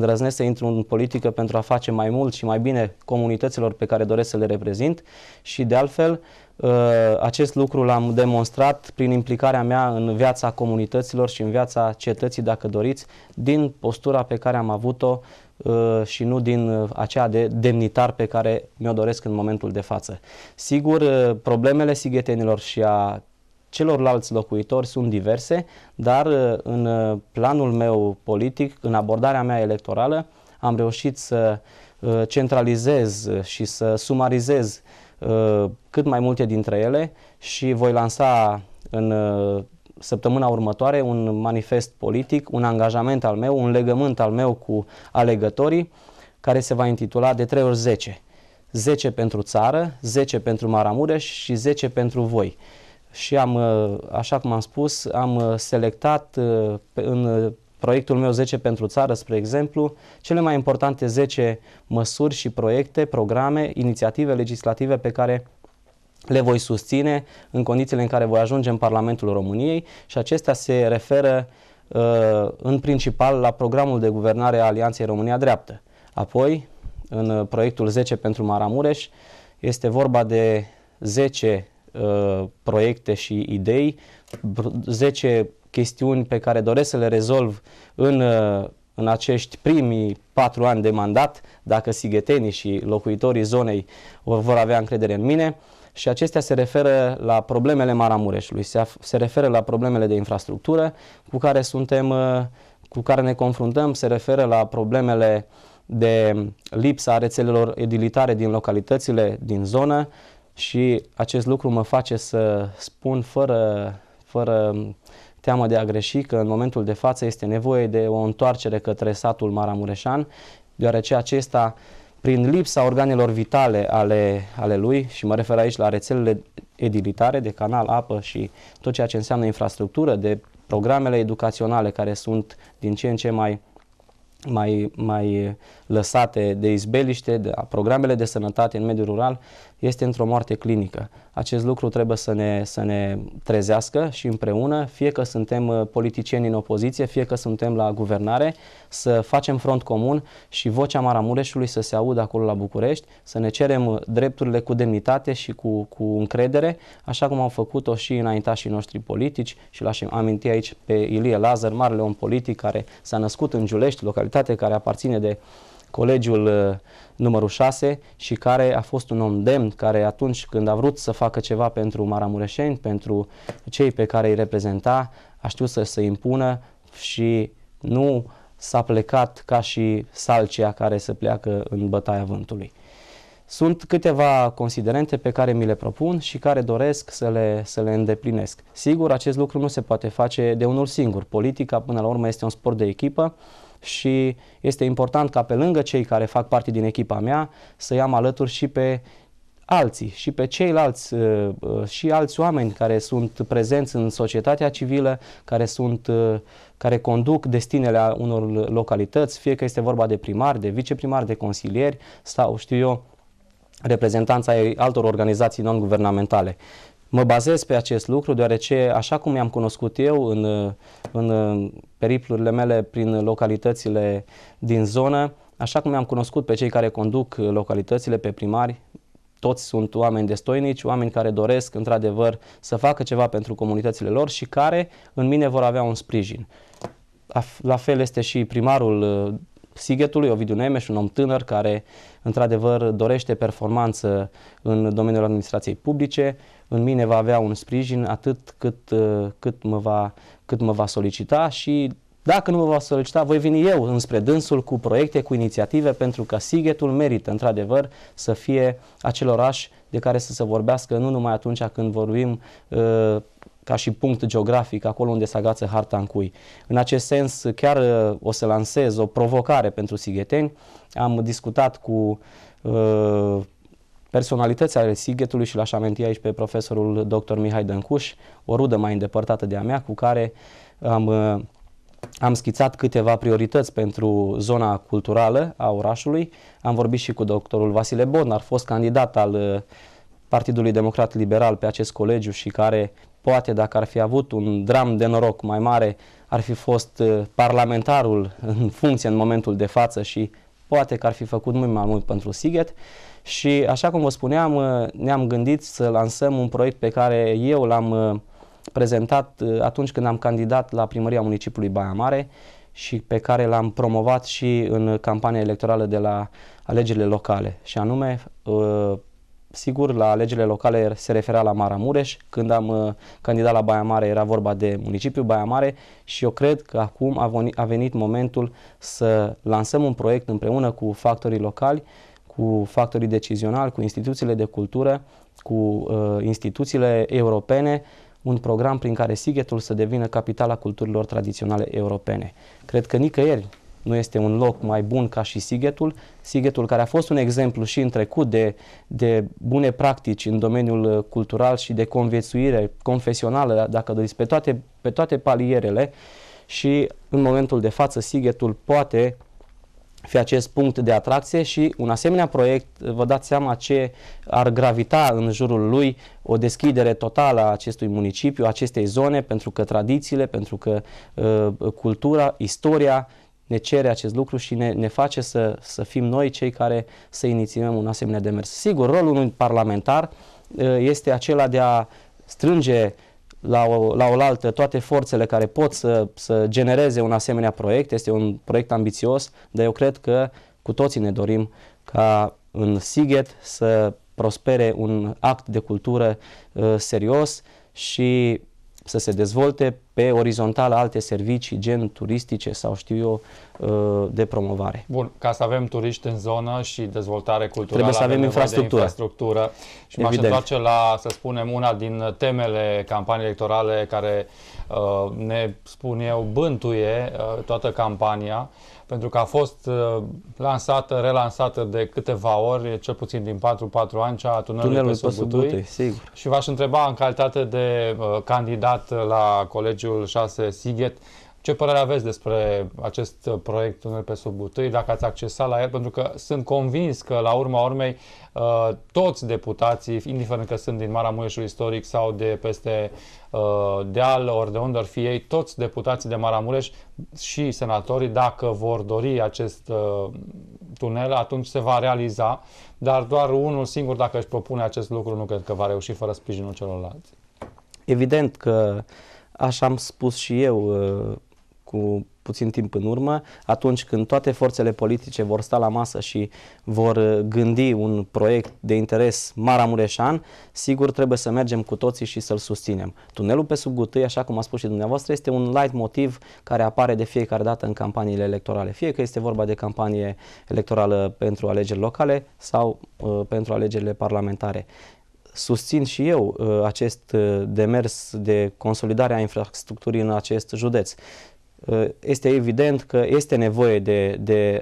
pentru a face mai mult și mai bine comunităților pe care doresc să le reprezint și de altfel acest lucru l-am demonstrat prin implicarea mea în viața comunităților și în viața cetății, dacă doriți, din postura pe care am avut-o și nu din aceea de demnitar pe care mi-o doresc în momentul de față. Sigur, problemele sighetenilor și a celorlalți locuitori sunt diverse, dar în planul meu politic, în abordarea mea electorală, am reușit să centralizez și să sumarizez cât mai multe dintre ele și voi lansa în săptămâna următoare un manifest politic, un angajament al meu, un legământ al meu cu alegătorii, care se va intitula de 3 ori 10. 10 pentru țară, 10 pentru Maramureș și 10 pentru voi. Și am, așa cum am spus, am selectat în proiectul meu 10 pentru țară, spre exemplu, cele mai importante 10 măsuri și proiecte, programe, inițiative legislative pe care le voi susține în condițiile în care voi ajunge în Parlamentul României și acestea se referă în principal la programul de guvernare a Alianței România Dreaptă. Apoi, în proiectul 10 pentru Maramureș, este vorba de 10 proiecte și idei, 10 chestiuni pe care doresc să le rezolv în acești primii 4 ani de mandat, dacă sighetenii și locuitorii zonei vor avea încredere în mine. Și acestea se referă la problemele Maramureșului, se referă la problemele de infrastructură cu care ne confruntăm, se referă la problemele de lipsa rețelelor edilitare din localitățile din zonă și acest lucru mă face să spun fără teamă de a greși că în momentul de față este nevoie de o întoarcere către satul maramureșan, deoarece acesta, prin lipsa organelor vitale ale lui, și mă refer aici la rețelele edilitare de canal, apă și tot ceea ce înseamnă infrastructură, de programele educaționale care sunt din ce în ce mai lăsate de izbeliște, de programele de sănătate în mediul rural, este într-o moarte clinică. Acest lucru trebuie să ne trezească și împreună, fie că suntem politicieni în opoziție, fie că suntem la guvernare, să facem front comun și vocea Maramureșului să se audă acolo la București, să ne cerem drepturile cu demnitate și cu încredere, așa cum au făcut-o și înaintașii noștri politici și l-aș aminti aici pe Ilie Lazar, marele om politic care s-a născut în Giulești, localitate care aparține de colegiul numărul 6 și care a fost un om demn, care atunci când a vrut să facă ceva pentru maramureșeni, pentru cei pe care îi reprezenta, a știut să se impună și nu s-a plecat ca și salcia care se pleacă în bătaia vântului. Sunt câteva considerente pe care mi le propun și care doresc să le îndeplinesc. Sigur, acest lucru nu se poate face de unul singur. Politica, până la urmă, este un sport de echipă și este important ca pe lângă cei care fac parte din echipa mea să i-am alături și pe alții și pe ceilalți și alți oameni care sunt prezenți în societatea civilă, care conduc destinele unor localități, fie că este vorba de primari, de viceprimari, de consilieri sau, știu eu, reprezentanța altor organizații non-guvernamentale. Mă bazez pe acest lucru deoarece, așa cum i-am cunoscut eu în periplurile mele prin localitățile din zonă, așa cum i-am cunoscut pe cei care conduc localitățile, pe primari, toți sunt oameni destoinici, oameni care doresc într-adevăr să facă ceva pentru comunitățile lor și care în mine vor avea un sprijin. La fel este și primarul Sighetului, Ovidiu Nemes, un om tânăr care într-adevăr dorește performanță în domeniul administrației publice. În mine va avea un sprijin atât cât mă va solicita și dacă nu mă va solicita, voi veni eu înspre dânsul cu proiecte, cu inițiative, pentru că Sighetul merită într-adevăr să fie acel oraș de care să se vorbească nu numai atunci când vorbim ca și punct geografic, acolo unde se agață harta în cui. În acest sens, chiar o să lansez o provocare pentru sigheteni. Am discutat cu personalități ale Sighetului și l-aș aminti aici pe profesorul dr. Mihai Dăncuș, o rudă mai îndepărtată de a mea, cu care am schițat câteva priorități pentru zona culturală a orașului. Am vorbit și cu doctorul Vasile Bodnar, fost candidat al Partidului Democrat Liberal pe acest colegiu și care poate, dacă ar fi avut un dram de noroc mai mare, ar fi fost parlamentarul în funcție în momentul de față și poate că ar fi făcut mult mai mult pentru Sighet. Și așa cum vă spuneam, ne-am gândit să lansăm un proiect pe care eu l-am prezentat atunci când am candidat la primăria municipiului Baia Mare și pe care l-am promovat și în campania electorală de la alegerile locale. Și anume, sigur, la alegerile locale se referea la Maramureș. Când am candidat la Baia Mare era vorba de municipiul Baia Mare și eu cred că acum a venit momentul să lansăm un proiect împreună cu factorii locali, cu factorii decizionali, cu instituțiile de cultură, cu instituțiile europene, un program prin care Sighetul să devină capitala culturilor tradiționale europene. Cred că nicăieri nu este un loc mai bun ca și Sighetul. Sighetul, care a fost un exemplu și în trecut de bune practici în domeniul cultural și de conviețuire confesională, dacă doriți, pe toate palierele, și în momentul de față Sighetul poate fi acest punct de atracție și un asemenea proiect, vă dați seama ce ar gravita în jurul lui, o deschidere totală a acestui municipiu, acestei zone, pentru că tradițiile, pentru că cultura, istoria ne cere acest lucru și ne face să fim noi cei care să inițiem un asemenea demers. Sigur, rolul unui parlamentar este acela de a strânge la oaltă toate forțele care pot să genereze un asemenea proiect. Este un proiect ambițios, dar eu cred că cu toții ne dorim ca în Sighet să prospere un act de cultură serios și să se dezvolte pe orizontal alte servicii, gen turistice sau știu eu, de promovare. Bun, ca să avem turiști în zonă și dezvoltare culturală, trebuie să avem infrastructură. Și m-aș întoarce la, să spunem, una din temele campaniei electorale care ne, spun eu, bântuie toată campania, pentru că a fost lansată, relansată de câteva ori, cel puțin din 4 ani, cea a tunelului pe sub Butui. Sigur. Și v-aș întreba, în calitate de candidat la Colegiul 6 Sighet, ce părere aveți despre acest proiect Tunel pe sub Butui, dacă ați accesat la el, pentru că sunt convins că la urma urmei toți deputații, indiferent că sunt din Maramureșul istoric sau de peste deal, ori de unde ar fi ei, toți deputații de Maramureș și senatorii, dacă vor dori acest tunel, atunci se va realiza, dar doar unul singur, dacă își propune acest lucru, nu cred că va reuși fără sprijinul celorlalți. Evident că, așa am spus și eu cu puțin timp în urmă, atunci când toate forțele politice vor sta la masă și vor gândi un proiect de interes maramureșan, sigur trebuie să mergem cu toții și să-l susținem. Tunelul pe sub Butui, așa cum a spus și dumneavoastră, este un light motiv care apare de fiecare dată în campaniile electorale. Fie că este vorba de campanie electorală pentru alegeri locale sau pentru alegerile parlamentare. Susțin și eu acest demers de consolidare a infrastructurii în acest județ. Este evident că este nevoie de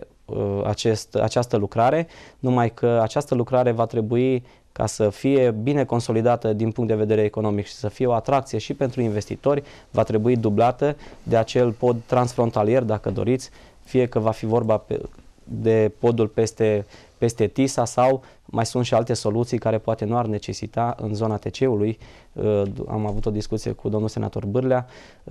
această lucrare, numai că această lucrare va trebui, ca să fie bine consolidată din punct de vedere economic și să fie o atracție și pentru investitori, va trebui dublată de acel pod transfrontalier, dacă doriți, fie că va fi vorba de podul peste Tisa sau mai sunt și alte soluții care poate nu ar necesita în zona TC-ului. Am avut o discuție cu domnul senator Bârlea.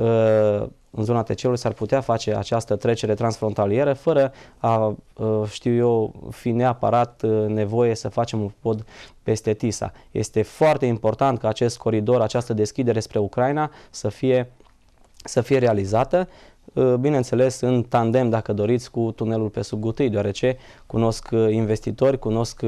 În zona TC-ului s-ar putea face această trecere transfrontalieră fără a, știu eu, fi neapărat nevoie să facem un pod peste Tisa. Este foarte important ca acest coridor, această deschidere spre Ucraina să fie realizată, bineînțeles în tandem, dacă doriți, cu tunelul pe sub Butui, deoarece cunosc investitori, cunosc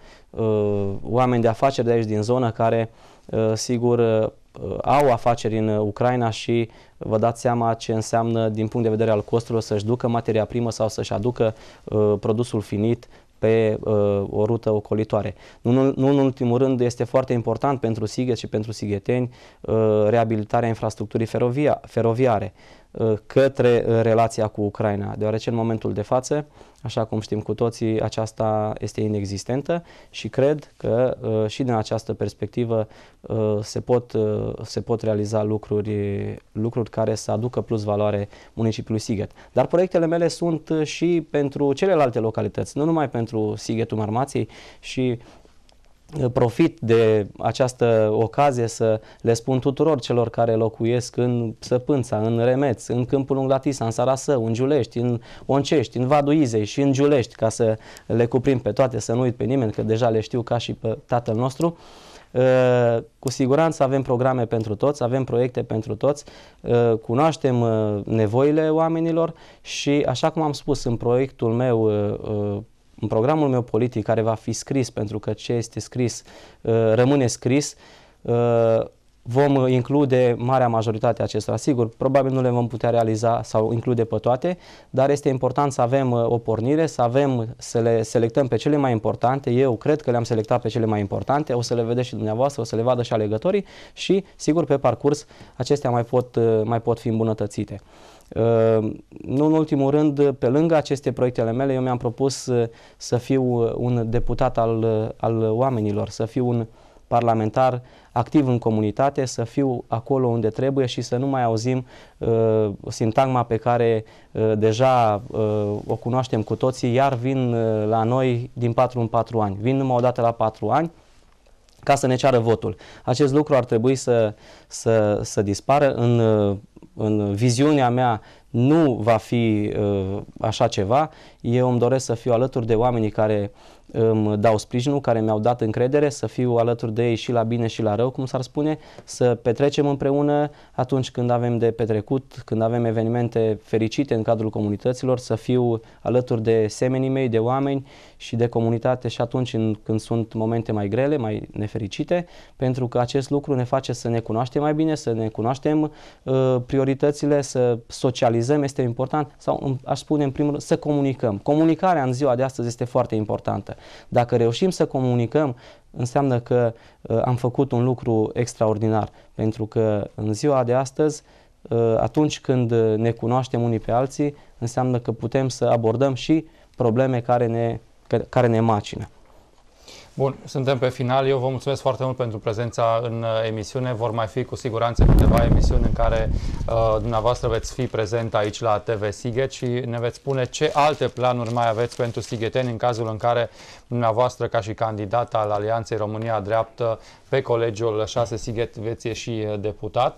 oameni de afaceri de aici din zonă care sigur au afaceri în Ucraina și vă dați seama ce înseamnă din punct de vedere al costurilor să-și ducă materia primă sau să-și aducă produsul finit pe o rută ocolitoare. Nu în ultimul rând, este foarte important pentru Sighet și pentru sigheteni reabilitarea infrastructurii feroviare. către relația cu Ucraina, deoarece în momentul de față, așa cum știm cu toții, aceasta este inexistentă și cred că și din această perspectivă se pot realiza lucruri care să aducă plus valoare municipiului Sighet. Dar proiectele mele sunt și pentru celelalte localități, nu numai pentru Sighetul Marmației, și profit de această ocazie să le spun tuturor celor care locuiesc în Săpânța, în Remeț, în Câmpul Lung la Tisa, în Sarasău, în Giulești, în Oncești, în Vadul Izei și în Giulești, ca să le cuprind pe toate, să nu uit pe nimeni, că deja le știu ca și pe tatăl nostru. Cu siguranță avem programe pentru toți, avem proiecte pentru toți, cunoaștem nevoile oamenilor și, așa cum am spus, în proiectul meu, în programul meu politic, care va fi scris, pentru că ce este scris rămâne scris, vom include marea majoritate a acestora. Sigur, probabil nu le vom putea realiza sau include pe toate, dar este important să avem o pornire, să le selectăm pe cele mai importante. Eu cred că le-am selectat pe cele mai importante, o să le vedeți și dumneavoastră, o să le vadă și alegătorii și, sigur, pe parcurs acestea mai pot fi îmbunătățite. Nu în ultimul rând, pe lângă aceste proiectele mele, eu mi-am propus să fiu un deputat al oamenilor, să fiu un parlamentar activ în comunitate, să fiu acolo unde trebuie și să nu mai auzim sintagma pe care deja o cunoaștem cu toții, iar vin la noi din 4 în 4 ani. Vin numai o dată la 4 ani ca să ne ceară votul. Acest lucru ar trebui să dispară. În viziunea mea nu va fi așa ceva. Eu îmi doresc să fiu alături de oamenii care îmi dau sprijinul, care mi-au dat încredere, să fiu alături de ei și la bine și la rău, cum s-ar spune, să petrecem împreună atunci când avem de petrecut, când avem evenimente fericite în cadrul comunităților, să fiu alături de semenii mei, de oameni și de comunitate și atunci când sunt momente mai grele, mai nefericite, pentru că acest lucru ne face să ne cunoaștem mai bine, să ne cunoaștem prioritățile, să socializăm, este important, sau aș spune în primul rând să comunicăm. Comunicarea în ziua de astăzi este foarte importantă. Dacă reușim să comunicăm, înseamnă că am făcut un lucru extraordinar, pentru că în ziua de astăzi, atunci când ne cunoaștem unii pe alții, înseamnă că putem să abordăm și probleme care ne macină. Bun, suntem pe final. Eu vă mulțumesc foarte mult pentru prezența în emisiune. Vor mai fi cu siguranță câteva emisiuni în care dumneavoastră veți fi prezent aici la TV Sighet și ne veți spune ce alte planuri mai aveți pentru sigheteni în cazul în care dumneavoastră, ca și candidat al Alianței România Dreaptă pe Colegiul 6 Sighet, veți ieși deputat.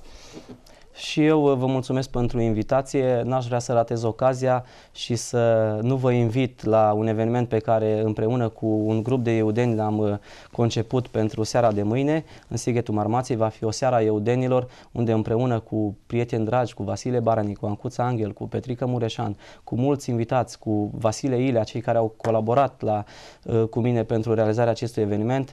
Și eu vă mulțumesc pentru invitație, n-aș vrea să ratez ocazia și să nu vă invit la un eveniment pe care împreună cu un grup de eudeni l-am conceput pentru seara de mâine. În Sighetul Marmației va fi o seară a eudenilor, unde împreună cu prieteni dragi, cu Vasile Baranic, cu Ancuța Angel, cu Petrică Mureșan, cu mulți invitați, cu Vasile Ilea, cei care au colaborat cu mine pentru realizarea acestui eveniment,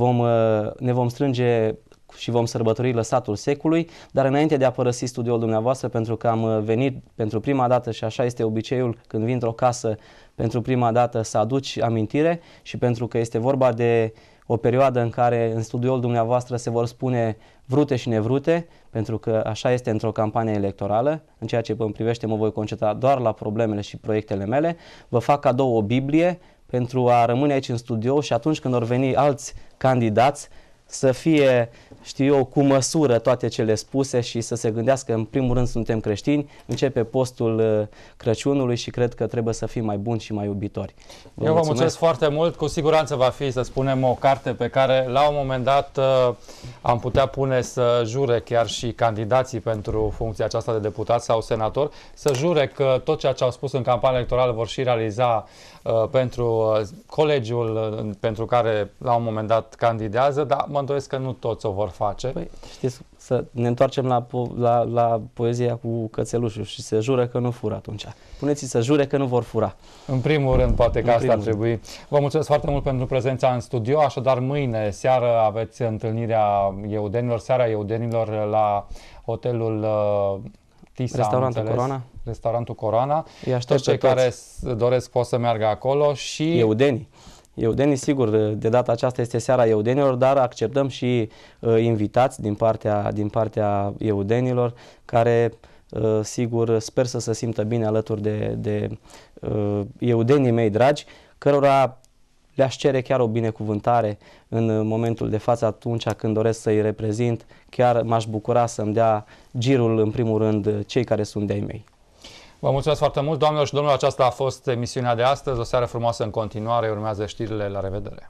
ne vom strânge și vom sărbători lăsatul secului, dar înainte de a părăsi studioul dumneavoastră, pentru că am venit pentru prima dată și așa este obiceiul când vin într-o casă pentru prima dată să aduci amintire și pentru că este vorba de o perioadă în care în studioul dumneavoastră se vor spune vrute și nevrute, pentru că așa este într-o campanie electorală. În ceea ce îmi privește mă voi concentra doar la problemele și proiectele mele. Vă fac cadou o Biblie pentru a rămâne aici în studio și atunci când vor veni alți candidați să fie, știu eu, cu măsură toate cele spuse și să se gândească, în primul rând suntem creștini, începe postul Crăciunului și cred că trebuie să fim mai buni și mai iubitori. Eu vă mulțumesc foarte mult, cu siguranță va fi, să spunem, o carte pe care la un moment dat am putea pune să jure chiar și candidații pentru funcția aceasta de deputat sau senator, să jure că tot ceea ce au spus în campania electorală vor și realiza pentru colegiul pentru care la un moment dat candidează, dar mă îndoiesc că nu toți o vor face. Păi, știți, să ne întoarcem la poezia cu cățelușul și se jură că nu fură atunci. Puneți-i să jure că nu vor fura. În primul rând, poate că asta ar trebui. Vă mulțumesc foarte mult pentru prezența în studio, așadar mâine seară aveți întâlnirea eudenilor, seara eudenilor la hotelul Tisa, Restaurantul Corona. Toți cei care doresc pot să meargă acolo și... Eudenii, sigur, de data aceasta este seara eudenilor, dar acceptăm și invitați din partea eudenilor care sigur, sper să se simtă bine alături de eudenii mei dragi, cărora le-aș cere chiar o binecuvântare în momentul de față, atunci când doresc să-i reprezint. Chiar m-aș bucura să-mi dea girul, în primul rând, cei care sunt de-ai mei. Vă mulțumesc foarte mult, doamnelor și domnilor, aceasta a fost emisiunea de astăzi. O seară frumoasă în continuare, urmează știrile, la revedere!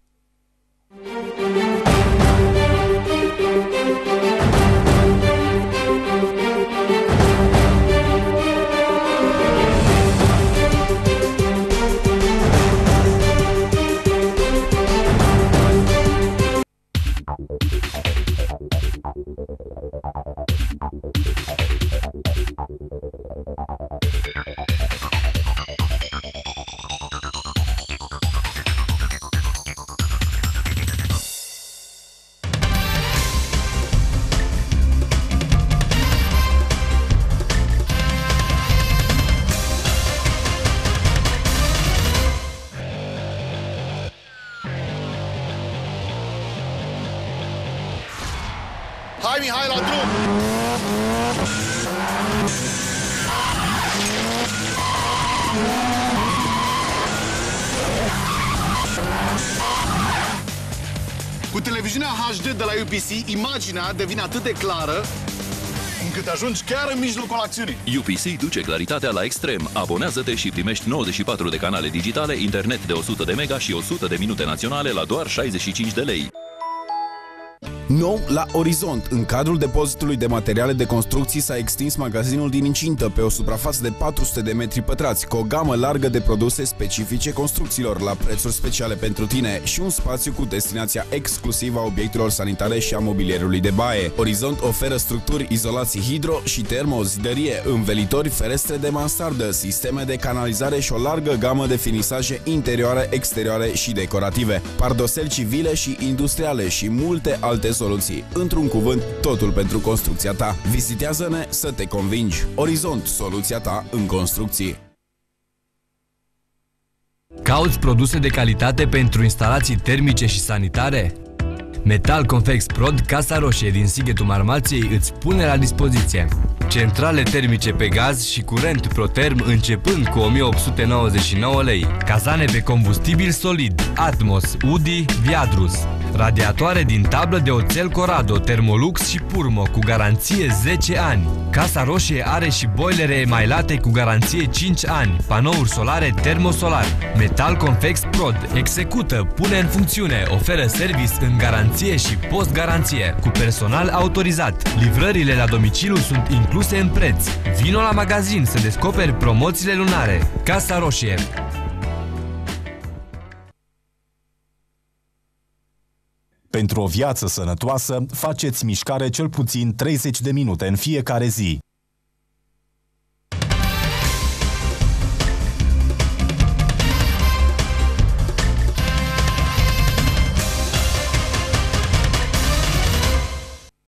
Hai, Mihai, la drum! Cu televiziunea HD de la UPC, imaginea devine atât de clară încât ajungi chiar în mijlocul acțiunii. UPC duce claritatea la extrem. Abonează-te și primești 94 de canale digitale, internet de 100 de mega și 100 de minute naționale la doar 65 de lei. Nou la Orizont, în cadrul depozitului de materiale de construcții s-a extins magazinul din incintă pe o suprafață de 400 de metri pătrați, cu o gamă largă de produse specifice construcțiilor la prețuri speciale pentru tine și un spațiu cu destinația exclusivă a obiectelor sanitare și a mobilierului de baie. Orizont oferă structuri, izolații hidro și termozidărie, învelitori, ferestre de mansardă, sisteme de canalizare și o largă gamă de finisaje interioare, exterioare și decorative, pardoseli civile și industriale și multe alte soluții. Într-un cuvânt, totul pentru construcția ta. Vizitează-ne să te convingi. Orizont, soluția ta în construcții. Cauți produse de calitate pentru instalații termice și sanitare? Metal Confex Prod, Casa Roșie din Sighetul Marmației îți pune la dispoziție centrale termice pe gaz și curent Proterm începând cu 1899 lei, cazane pe combustibil solid Atmos, Udi, Viadrus, radiatoare din tablă de oțel Corrado, Thermolux și Purmo cu garanție 10 ani. Casa Roșie are și boilere emailate cu garanție 5 ani, panouri solare termosolar. Metal Confex Prod execută, pune în funcțiune, oferă service în garanție și post-garanție, cu personal autorizat. Livrările la domiciliu sunt incluse în preț. Vino la magazin să descoperi promoțiile lunare. Casa Roșie. Pentru o viață sănătoasă, faceți mișcare cel puțin 30 de minute în fiecare zi.